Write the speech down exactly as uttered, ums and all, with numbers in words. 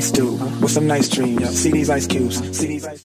stew with some nice dream. Yeah. See these ice cubes. See these ice